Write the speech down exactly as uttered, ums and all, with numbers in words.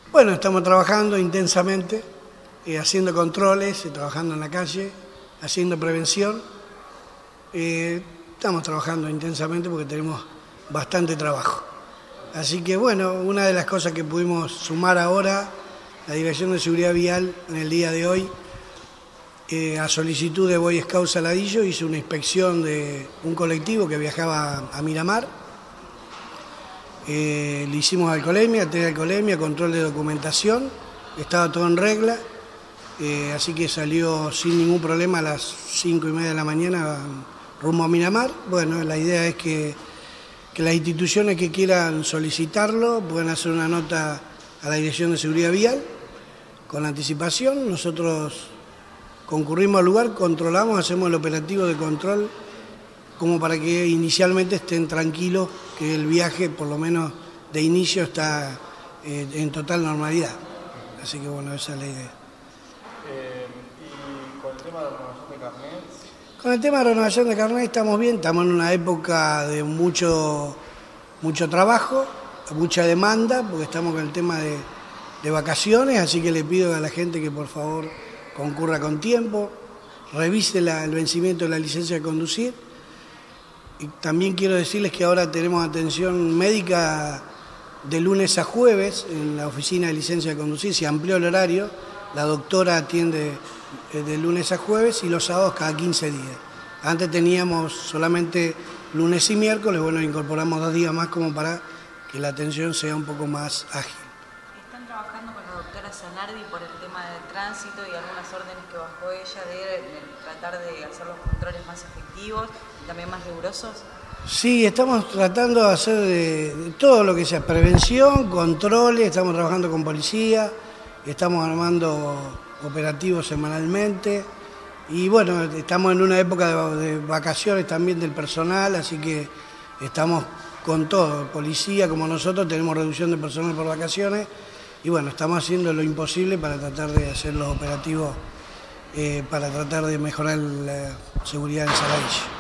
Bueno, estamos trabajando intensamente, eh, haciendo controles, eh, trabajando en la calle, haciendo prevención. Eh, estamos trabajando intensamente porque tenemos bastante trabajo. Así que bueno, una de las cosas que pudimos sumar ahora, la Dirección de Seguridad Vial en el día de hoy, eh, a solicitud de Boy Scouts Saladillo, hizo una inspección de un colectivo que viajaba a Miramar. Eh, le hicimos alcoholemia, test de alcoholemia, control de documentación, estaba todo en regla, eh, así que salió sin ningún problema a las cinco y media de la mañana rumbo a Miramar. Bueno, la idea es que, que las instituciones que quieran solicitarlo puedan hacer una nota a la Dirección de Seguridad Vial con anticipación. Nosotros concurrimos al lugar, controlamos, hacemos el operativo de control como para que inicialmente estén tranquilos que el viaje, por lo menos de inicio, está eh, en total normalidad. Así que bueno, esa es la idea. Eh, ¿Y con el tema de la renovación de carnet? Con el tema de renovación de carnet estamos bien, estamos en una época de mucho, mucho trabajo, mucha demanda, porque estamos con el tema de, de vacaciones, así que le pido a la gente que por favor concurra con tiempo, revise la, el vencimiento de la licencia de conducir. Y también quiero decirles que ahora tenemos atención médica de lunes a jueves en la oficina de licencia de conducir, se amplió el horario, la doctora atiende de lunes a jueves y los sábados cada quince días. Antes teníamos solamente lunes y miércoles, bueno, incorporamos dos días más como para que la atención sea un poco más ágil. ¿Están trabajando con la doctora Zanardi por el tema del tránsito y algunas órdenes que bajó ella de, de tratar de hacer los controles más efectivos y también más rigurosos? Sí, estamos tratando de hacer de, de todo lo que sea prevención, controles, estamos trabajando con policía, estamos armando operativos semanalmente y bueno, estamos en una época de, de vacaciones también del personal, así que estamos con todo, policía como nosotros tenemos reducción de personal por vacaciones y bueno, estamos haciendo lo imposible para tratar de hacer los operativos, eh, para tratar de mejorar la seguridad en Saladillo.